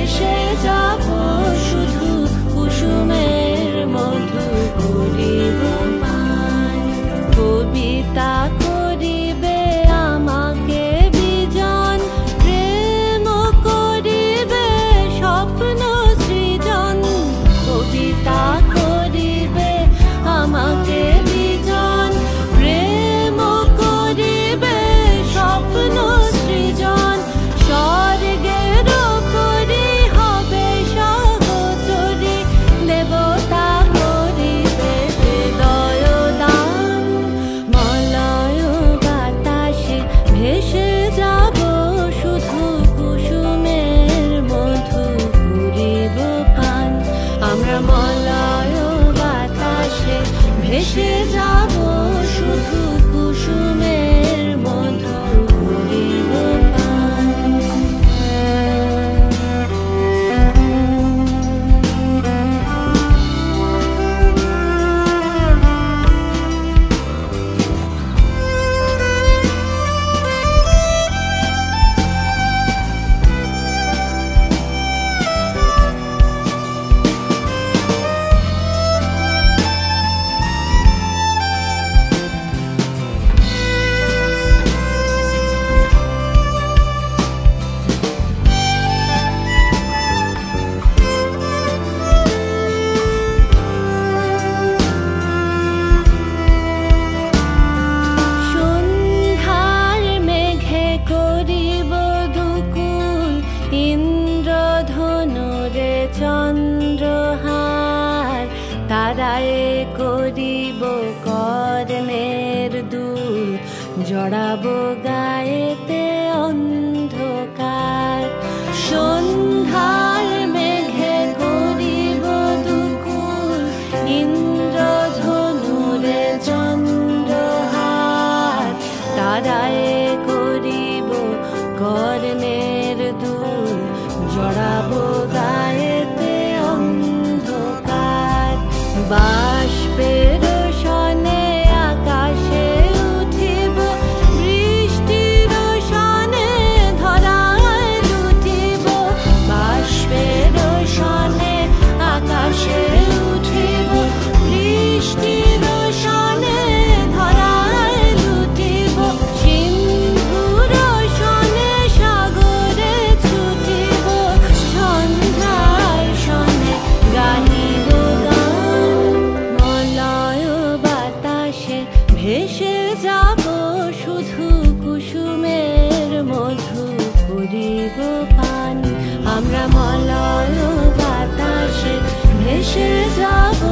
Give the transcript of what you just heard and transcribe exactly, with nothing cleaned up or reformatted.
ভেসে যাব শুধু কুসুমের মধু করিব পান। কবিতা করিবে আমাকে বিজন, প্রেম করিবে স্বপ্ন সৃজন। কবিতা করিবে আমাকে বিজন, প্রেম করিবে স্বপ্ন সৃজন। স্বর্গের উপরি হবে সহচরী, দেবতা করিবে হৃদয় দান। মলয় বাতাসে ভেসে যাব শুধু কুসুমের মধু করিব পান। আমরা মলয় বাতাসে ভেসে যাব শুধু কুসুমের মধু করিব পান। সন্ধ্যার মেঘে করিব দুকুল, ইন্দ্রধনুরে চন্দ্রহার। তারায় করিব কর্ণের দুল, জড়াবো গায়েতে অন্ধকার। সন্ধ্যার মেঘে করিব দুকুল, ইন্দ্রধনুরে চন্দ্রহার। তারায় করিব কর্ণের দুল, জড়াবো গায়েতে অন্ধকার। বাষ্পের সনে আকাশে উঠিব, বৃষ্টির সনে ধরায় লুটিব। বাষ্পের সনে আকাশে উঠিব, বৃষ্টির সনে ধরায় লুটিব। সিন্ধুর সনে সাগরে ছুটিব, সন্ধ্যার সনে গাহিব গান। মলয় বাতাসে ভেসে যাব শুধু কুসুমের মধু করিব পান। আমরা মলয় বাতাসে ভেসে যাব